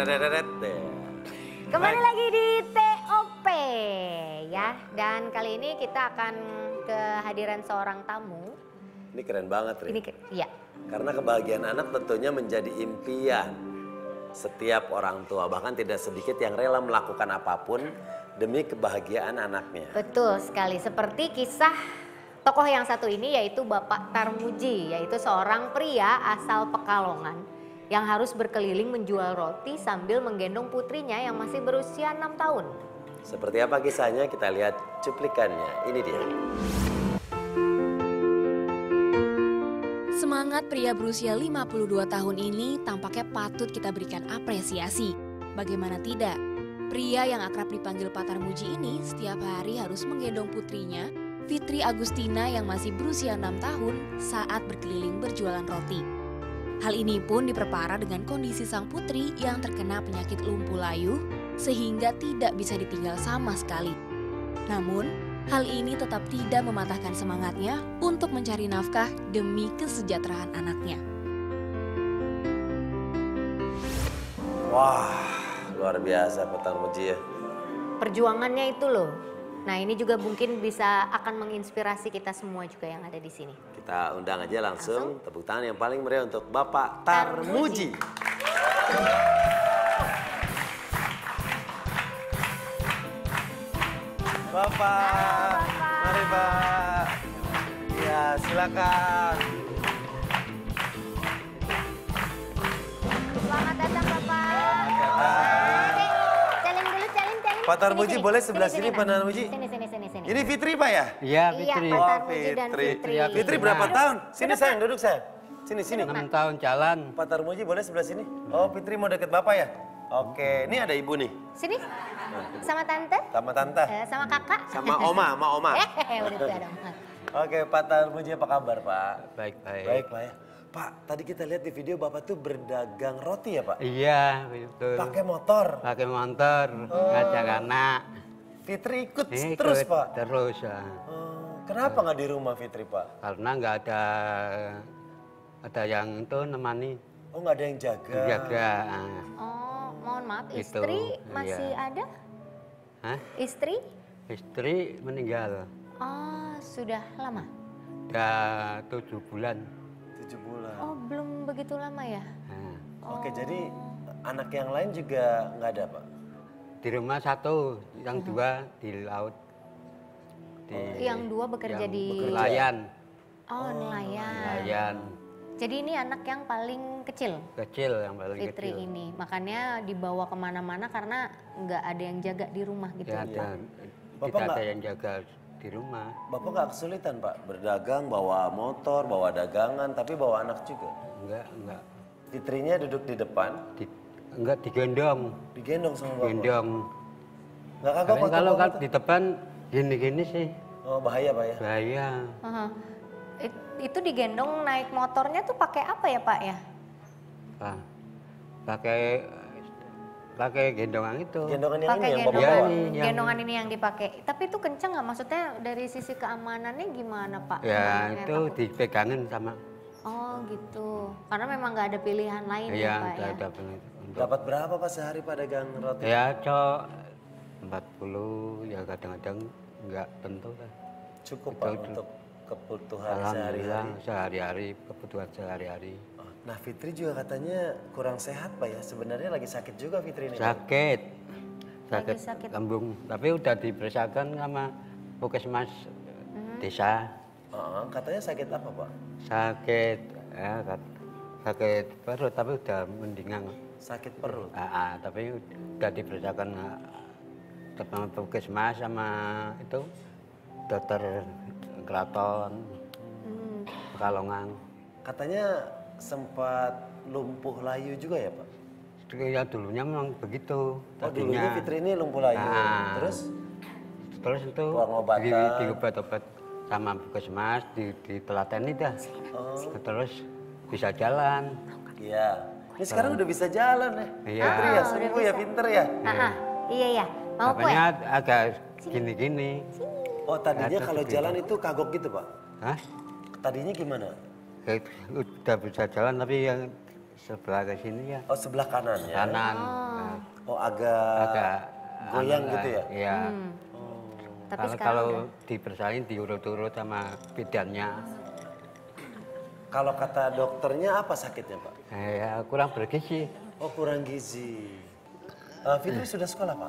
Kembali lagi di TOP ya, dan kali ini kita akan kehadiran seorang tamu. Ini keren banget, Rin. Iya. Karena kebahagiaan anak tentunya menjadi impian setiap orang tua. Bahkan tidak sedikit yang rela melakukan apapun demi kebahagiaan anaknya. Betul sekali, seperti kisah tokoh yang satu ini yaitu Bapak Tarmuji, yaitu seorang pria asal Pekalongan yang harus berkeliling menjual roti sambil menggendong putrinya yang masih berusia 6 tahun. Seperti apa kisahnya, kita lihat cuplikannya. Ini dia. Semangat pria berusia 52 tahun ini tampaknya patut kita berikan apresiasi. Bagaimana tidak? Pria yang akrab dipanggil Pak Tarmuji ini setiap hari harus menggendong putrinya, Fitri Agustina yang masih berusia 6 tahun saat berkeliling berjualan roti. Hal ini pun diperparah dengan kondisi sang putri yang terkena penyakit lumpuh layuh sehingga tidak bisa ditinggal sama sekali. Namun, hal ini tetap tidak mematahkan semangatnya untuk mencari nafkah demi kesejahteraan anaknya. Wah, luar biasa Pak Tarmuji ya. Perjuangannya itu loh. Nah, ini juga mungkin bisa akan menginspirasi kita semua juga yang ada di sini. Kita undang aja langsung tepuk tangan yang paling meriah untuk Bapak Tarmuji. Bapak, mari Pak. Ya, silakan. Selamat datang Bapak. Challenge dulu, challenge. Pak Tarmuji boleh sebelah sini Pak Tarmuji? Sini. Ini Fitri Pak ya? Iya, Fitri. Iya, Pak Oh, Tarmuji dan Fitri. Fitri berapa tahun? Sini sayang, duduk sayang. Sini. 6 tahun jalan. Pak Tarmuji boleh sebelah sini? Oh, Fitri mau deket Bapak ya? Oke, ini ada ibu nih. Sini. Sama tante? Sama tante. Sama kakak? Sama oma. Udah tua dong. Oke, Pak Tarmuji apa kabar Pak? Baik. Baik Pak ya. Pak, tadi kita lihat di video Bapak tuh berdagang roti ya Pak? Iya, betul. Pakai motor. Pakai motor, ngajak anak. Fitri ikut Ikut terus Pak? Terus ya. Kenapa nggak di rumah Fitri Pak? Karena nggak ada yang itu nemani Oh, nggak ada yang jaga? jaga. Oh, mohon maaf, Itu, istri masih iya. ada? Hah? Istri? Istri meninggal. Oh, sudah lama? Udah 7 bulan. 7 bulan. Oh, belum begitu lama ya? Nah, Oke, jadi anak yang lain juga nggak ada Pak? di rumah satu, yang dua di laut. Yang dua bekerja di... Nelayan. Oh, nelayan. Nelayan. Jadi ini anak yang paling kecil, Kecil yang paling Fitri kecil. ini. Makanya dibawa kemana-mana karena nggak ada yang jaga di rumah gitu. Ya, ada. Bapak Tidak ada nggak- yang jaga di rumah. Bapak nggak kesulitan Pak? Berdagang, bawa motor, bawa dagangan, tapi bawa anak juga? Enggak. Fitrinya duduk di depan, Enggak digendong. digendong sama Bapak? Gendong. Nggak kagak Tapi Pak? kalau Bapak kan tuh? di depan gini-gini sih Oh, bahaya Pak ya? bahaya. Aha. Itu digendong naik motornya tuh pakai apa ya Pak ya? Pak, pakai gendongan itu. Gendongan yang Pakai ini yang Bapak gendongan, bawa? Iya, nih, yang- gendongan ini yang dipakai. Tapi itu kenceng nggak? Maksudnya dari sisi keamanannya gimana Pak? Ya Keamanannya itu takut- dipegangin sama. Oh gitu. Karena memang nggak ada pilihan lain ya Iya, Pak ya? ada untuk. Dapat berapa Pak sehari Pak dagang roti? Ya cok 40 ya kadang-kadang enggak tentu kan. Cukup Itu- Pak itu. untuk kebutuhan Alhamdulillah sehari-hari? sehari-hari kebutuhan sehari-hari. Oh, nah Fitri juga katanya kurang sehat Pak ya? Sebenarnya lagi sakit juga Fitri ini Pak? Sakit. Lagi sakit. Lambung. Tapi udah diperiksakan sama puskesmas desa. Katanya sakit apa Pak? Sakit ya, sakit perut tapi udah mendingan. Sakit perut? Tapi udah diperiksakan sama puskesmas sama itu dokter keraton Pekalongan. Katanya sempat lumpuh layu juga ya Pak? Ya dulunya memang begitu. Oh dulunya Fitri ini lumpuh layu, terus itu pengobatan. diobat-obat sama puskesmas, ditelateni dah. Terus bisa jalan. Iya. Ini sekarang udah bisa jalan ya? Iya. Fitri ya, udah sembuh ya, bisa. pinter ya? Iya ya. Mau kue? Makanya agak gini-gini. Oh tadinya Ada kalau seperti jalan itu kagok gitu Pak? Hah? Tadinya gimana? Udah bisa jalan tapi yang sebelah ke sini ya. Oh sebelah kanan ya? Kanan. Nah, Oh agak goyang anu gitu lah, ya? Iya. Tapi Kalau sekarang kalau udah. dibersalin diurut-urut sama bidannya. Kalau kata dokternya apa sakitnya Pak? Ya kurang bergizi. Oh kurang gizi. Fitri sudah sekolah Pak?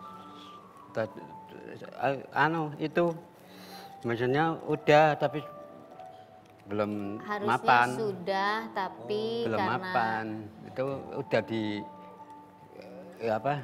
Anu itu maksudnya udah tapi belum Harusnya mapan. sudah, tapi Belum karena mapan. Itu udah apa?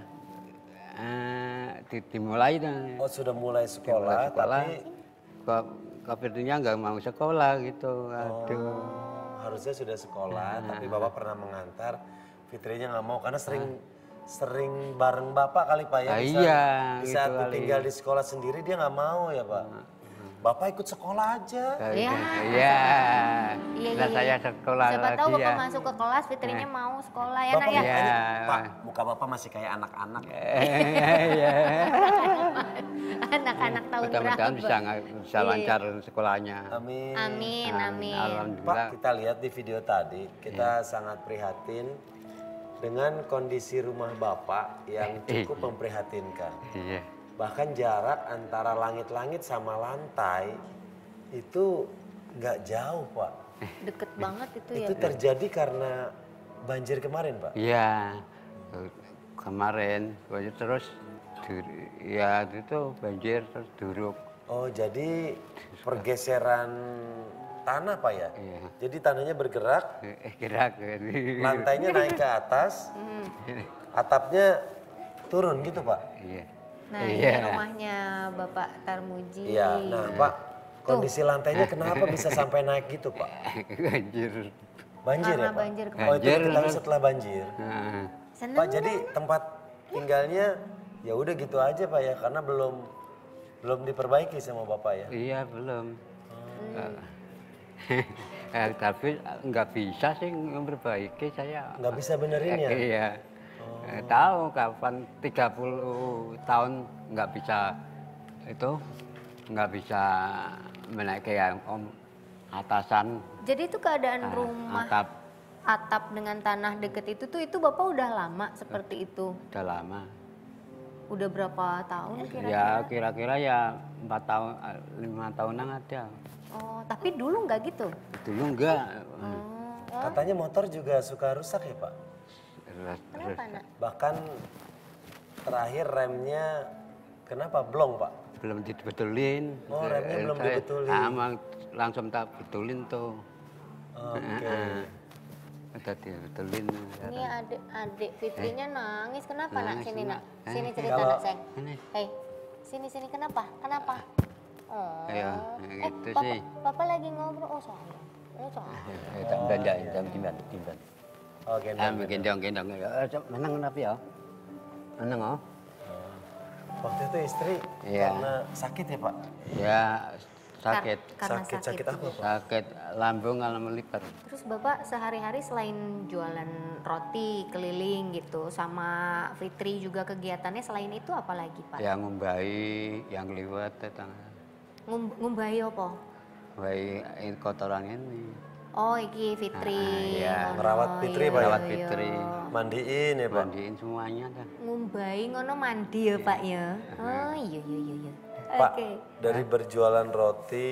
Dimulai dah. Oh sudah mulai sekolah, sekolah. tapi Fitri-nya nggak mau sekolah gitu. Aduh. harusnya sudah sekolah, tapi Bapak pernah mengantar. Fitrinya nggak mau karena sering bareng Bapak kali Pak ya. Iya, Di saat gitu kali. tinggal di sekolah sendiri dia nggak mau ya Pak. Bapak ikut sekolah aja. Ya. Iya. Iya, Nah, iya, saya iya. sekolah Siapa lagi tahu Bapak ya. masuk ke kelas, Fitrinya mau sekolah ya nak Bapak ya. Iya. Pak, muka Bapak masih kayak anak-anak. Iya. Anak-anak tahun Mudah-mudahan berapa? bisa lancar sekolahnya. Amin. Amin, amin. Pak, Alhamdulillah. kita lihat di video tadi, kita sangat prihatin dengan kondisi rumah Bapak yang cukup memprihatinkan. Iya. Bahkan jarak antara langit-langit sama lantai itu nggak jauh Pak. Deket banget itu ya. Itu terjadi karena banjir kemarin Pak. Iya. Kemarin terus ya itu banjir terus duruk. Oh jadi pergeseran tanah Pak ya? Iya. Jadi tanahnya bergerak, Gerak. lantainya naik ke atas, atapnya turun gitu Pak? Iya. Nah ini rumahnya Bapak Tarmuji. Iya, nah Pak kondisi lantainya kenapa bisa sampai naik gitu Pak? Banjir. Banjir Karena ya Pak? banjir Oh itu Banjir. diketahui setelah banjir. Nah, Seneng Pak jadi tempat tinggalnya ya udah gitu aja Pak ya karena belum diperbaiki sama Bapak ya. iya belum. Tapi nggak bisa sih memperbaiki saya. Nggak bisa benerin ya? Iya. Tahu kapan 30 tahun nggak bisa itu nggak bisa menaiki yang atasan Jadi itu keadaan rumah atap dengan tanah deket itu Bapak udah lama seperti itu. udah lama. Udah berapa tahun kira-kira? Ya kira-kira ya 4 tahun 5 tahunan ada. Oh, tapi dulu nggak gitu? Dulu enggak. Katanya motor juga suka rusak ya Pak? Kenapa nak? Bahkan terakhir remnya kenapa blong Pak? Belum dibetulin. Oh, remnya belum Saya dibetulin. langsung tak betulin tuh. Oke. Udah dibetulin. Ini adik Fitrinya nangis. Kenapa nak? Nangis, Sini Mak. nak. Sini cerita Kalau- nak sayang. Ini. Hei, sini kenapa? Kenapa? Oh. Ayo, itu Papa, sih. Papa lagi ngobrol. Oh sayang. Oh sayang. Tak belanja jam timban. Oke. Gendong. Menang kenapa ya? Menang oh? Waktu itu istri Iya. karena sakit ya Pak? Ya sakit. Karena Sakit apa Pak? Sakit lambung sama liver. Terus Bapak sehari-hari selain jualan roti keliling gitu sama Fitri juga kegiatannya selain itu apa lagi Pak? Yang ngumbai, yang liwat datang. Ngumbahi apa? Ngumbai kotoran ini. Oh iki Fitri. iya. ngono, Merawat Fitri, Pak, ya? Merawat iya, Fitri. iya. Mandiin ya Pak? Mandiin semuanya dah. Ngumbahi ngono mandi ya Pak ya. Oh iya. Pak, Oke. dari berjualan roti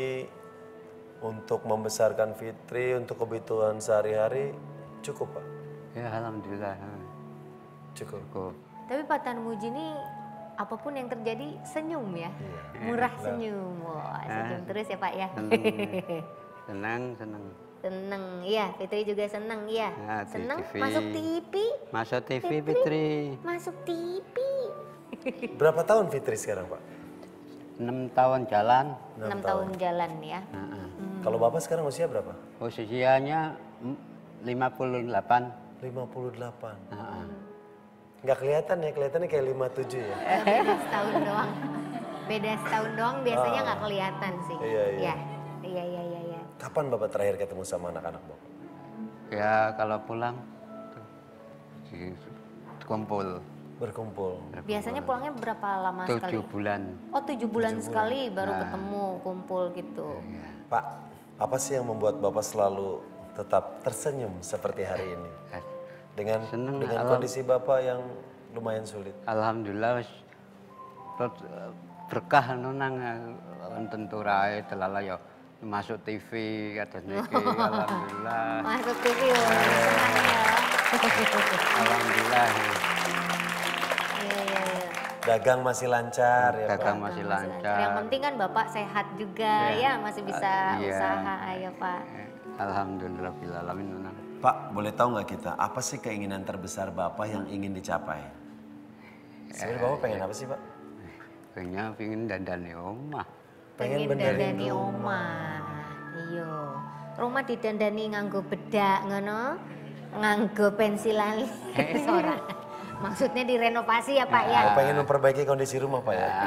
untuk membesarkan Fitri, untuk kebutuhan sehari-hari cukup Pak? Ya alhamdulillah. Cukup. Cukup. Tapi Pak Tarmuji ini apapun yang terjadi senyum ya. Iya. Murah senyum. Wah, senyum terus ya Pak ya. Senang. Seneng, iya. Fitri juga seneng, iya. Ya, di Seneng TV. masuk TV. Masuk TV Fitri. Masuk TV. Berapa tahun Fitri sekarang Pak? 6 tahun jalan. 6 tahun jalan ya. Kalau Bapak sekarang usia berapa? Usianya 58. 58. Heeh. Nggak kelihatan ya, kelihatannya kayak 57 ya? Beda setahun doang. Beda setahun doang biasanya nggak kelihatan sih. Iya. Iya. Kapan Bapak terakhir ketemu sama anak-anak Bapak? Ya kalau pulang kumpul Berkumpul. Biasanya pulangnya berapa lama 7 sekali? bulan. Oh 7 bulan sekali baru ketemu kumpul gitu. Pak, apa sih yang membuat Bapak selalu tetap tersenyum seperti hari ini? Dengan Seneng, kondisi Bapak yang lumayan sulit. Alhamdulillah terus berkah nang tentu rae telala ya masuk TV kados niki alhamdulillah. Masuk TV, senang ya. Alhamdulillah. Iya, iya, iya. Dagang masih lancar ya Pak? Dagang masih lancar. Yang penting kan Bapak sehat juga ya, masih bisa Iya. usaha ya Pak. Alhamdulillah bil alamin nang. Pak, boleh tahu nggak kita, apa sih keinginan terbesar Bapak yang ingin dicapai? Sebenarnya Bapak pengen apa sih Pak? Pengen dandani omah. Pengen dandani omah. Iya. Rumah didandani nganggo bedak ngono, nganggo pensilan ora. Maksudnya direnovasi ya Pak ya. Oh, pengen memperbaiki kondisi rumah Pak ya?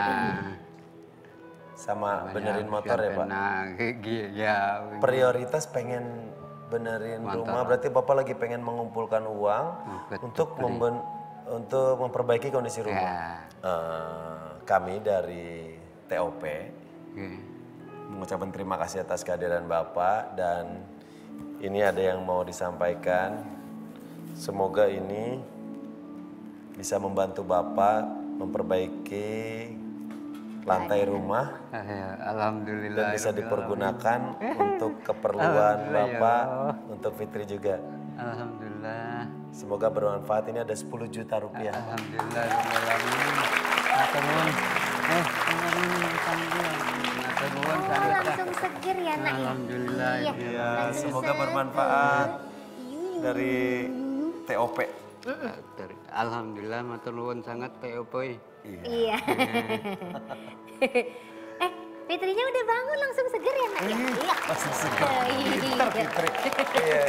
Sama benerin motor ya Pak? Ya. Prioritas pengen benerin rumah, berarti Bapak lagi pengen mengumpulkan uang untuk memperbaiki kondisi rumah. Kami dari TOP mengucapkan terima kasih atas kehadiran Bapak dan ini ada yang mau disampaikan. Semoga ini bisa membantu Bapak memperbaiki lantai rumah Alhamdulillah. dan bisa dipergunakan untuk keperluan Bapak, untuk Fitri juga. Alhamdulillah. Semoga bermanfaat. Ini ada 10 juta rupiah. Alhamdulillah. Langsung seger ya nak. Alhamdulillah. Ya, semoga bermanfaat dari TOP. Alhamdulillah matur nuwun sangat TOP. Iya. Fitrinya udah bangun langsung seger ya nak ya? Iya. Langsung seger. Pintar Fitri. Iya.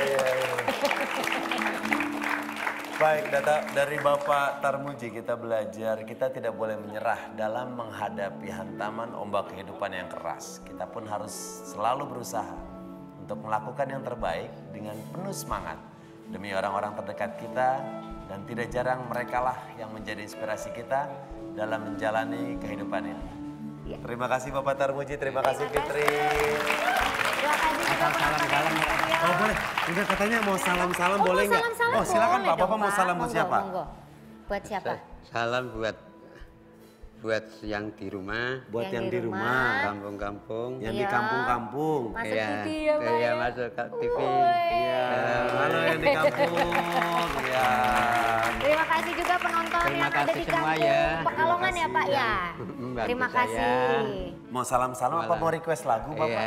Baik, dari Bapak Tarmuji kita belajar, kita tidak boleh menyerah dalam menghadapi hantaman ombak kehidupan yang keras. Kita pun harus selalu berusaha untuk melakukan yang terbaik dengan penuh semangat demi orang-orang terdekat kita dan tidak jarang merekalah yang menjadi inspirasi kita dalam menjalani kehidupan ini. Ya. Terima kasih Bapak Tarmuji, terima kasih Fitri. Terima kasih juga penonton. Oh boleh, udah katanya mau salam-salam boleh nggak? Salam-salam Oh silakan boleh Pak, Bapak dong, mau salam buat Monggo, siapa? monggo. Buat siapa? Salam buat yang di rumah, Buat Yang yang di di rumah, kampung-kampung. yang di Iya. kampung-kampung. Masuk Iya, TV ya Pak iya ya? masuk ke TV. Iya, halo yang di kampung. Ya. Terima kasih juga penonton Terima yang ada kasih di semua kampung ya. Pekalongan ya Pak ya. Membantu Terima saya. kasih. Mau salam-salam apa mau request lagu Bapak? Iya.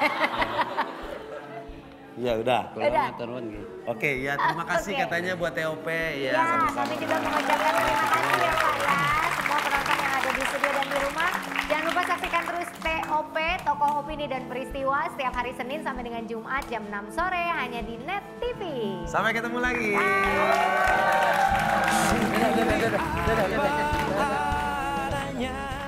Iya udah. Udah. Matur nuwun nggih. Oke, ya terima kasih Oke. katanya buat TOP. Ya, Ya, sama-sama. kami juga mengucapkan terima kasih ya Pak ya. Semua penonton yang ada di studio dan di rumah. Jangan lupa saksikan terus TOP, Tokoh Opini dan Peristiwa setiap hari Senin sampai dengan Jumat jam 6 sore hanya di Net TV. Sampai ketemu lagi. Adanya